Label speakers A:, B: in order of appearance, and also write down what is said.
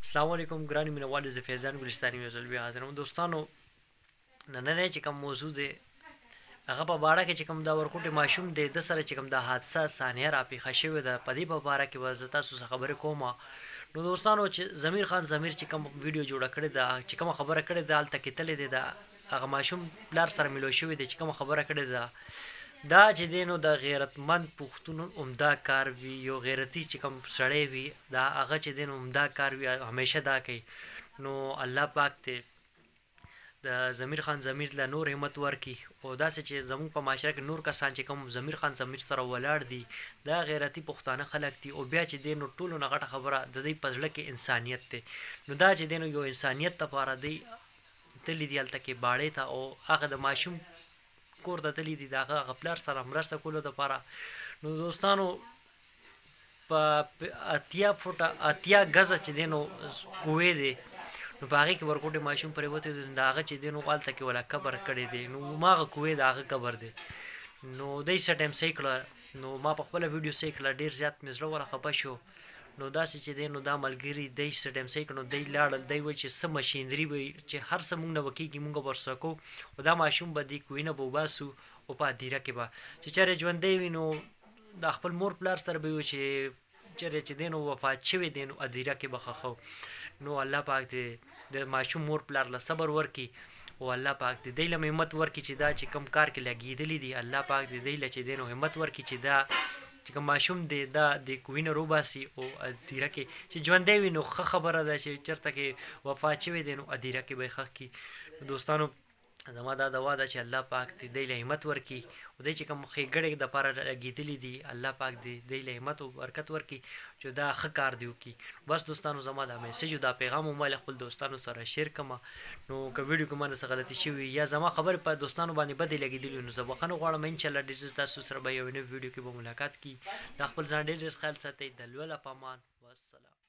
A: السلام علیکم ګرانو مینوالو، زه فیضان ګلستاني یو ځل بیا حاضر یم. دوستانو، نننی چې کوم موضوع دی هغه په باره کې چې کوم دا ورکوټي ماشوم دی د سره چې کوم دا حادثه ثانیه راپېښه شوې ده، په دې په باره کې به زه تاسو سره خبرې کوم. نو دوستانو، چې ضمیر خان ضمیر چې کوم ویډیو جوړه کړې ده، چې کومه خبره کړې ده هلته کې تللی دی، د هغه ماشوم پلار سره میلاو شوی دی چې کومه خبره کړې ده، دا چې دی نو د غیرتمند پښتون عمده کار وي، یو غیرتي چې کوم سړی وي دا هغه چې دی نو عمده کار وي، همیشه دا کوي. نو الله پاک ته د ضمیر خان ضمیر له نور همت ورکړي، او داسې چې زموږ په معاشره کې نور کسان چې کوم ضمیر خان ضمیر سره ولاړ دي دا غیرتي پښتانه خلک دي. او بیا چې دی نو ټولو نه غټه خبره د دوی په زړه کې انسانیت دی. نو دا چې دی نو یو انسانیت لپاره دی تللی دی هلته کې باړې ته، او هغه د ماشوم کور ته تللی دي د هغه پلار سره مرسته کولو دپاره. نو دوستانو، په 80 ګزه چې دی نو کوې دی، نو په هغې کې ورکوټې ماشوم پرېوتی دی، د هغه چې دی نو هلته کې ولا قبر کړی دی. نو هماغه کوې د هغه قبر دی. نو دی څه ټایم صحیح کړه، نو ما په خپله ویډیو صحیح کړه، ډېر زیات مې زړه ورله خفه شو. نو داسې چې دی نو دا ملګري دی څه ټایم صحیح کړه، نو دی لاړل، دی وایي چې څه مشینري به وي چې هر څه مونږ نه به کېږي مونږ به ورسره کوو، او دا ماشوم به دې کوې نه به وباسو، او په هدیره کې به چې چېرې ژوندی وي نو د خپل مور پلار سره به وي، چې چېرې چې دی نو وفات شوی دی نو هدیره کې به ښخوو. نو الله پاک دې د ماشوم مور پلار له صبر ورکړي، او الله پاک دې دی له همت ورکړي چې دا چې کوم کار کې لګېدلي دي، الله پاک دې دی له چې دی نو همت ورکړي چې دا چې کوم ماشوم دی دا د کوهي نه روباسي، او هدیره کې چې ژوندی وي نو ښه خبره ده، چې چېرته کې وفات شوی دی نو هدیره کې به یې ښخ کړي. دوستانو، زما دا دعا ده چې الله پاک دې دی له همت ورکړي، او دی چې کوم ښېګړې دپاره لګېدلي دي الله پاک دې دی له همت او برکت ورکړي چې دا ښه کار دې وکړي. بس دوستانو، زما دا میسج او دا پیغام مو ما له خپل دوستانو سره شیر کړمه. نو که ویډیو کې مانه څه غلطي شوي یا زما خبرې په دوستانو باندې بدې لګېدلي نو زه بښنه غواړم. انشاءالله ډېر ژر تاسو سره به یو نوي ویډیو کې به ملاقات کړي. دا خپل ځان ډېر ډېر خیال ساتئ. د لوله په امان، والسلام.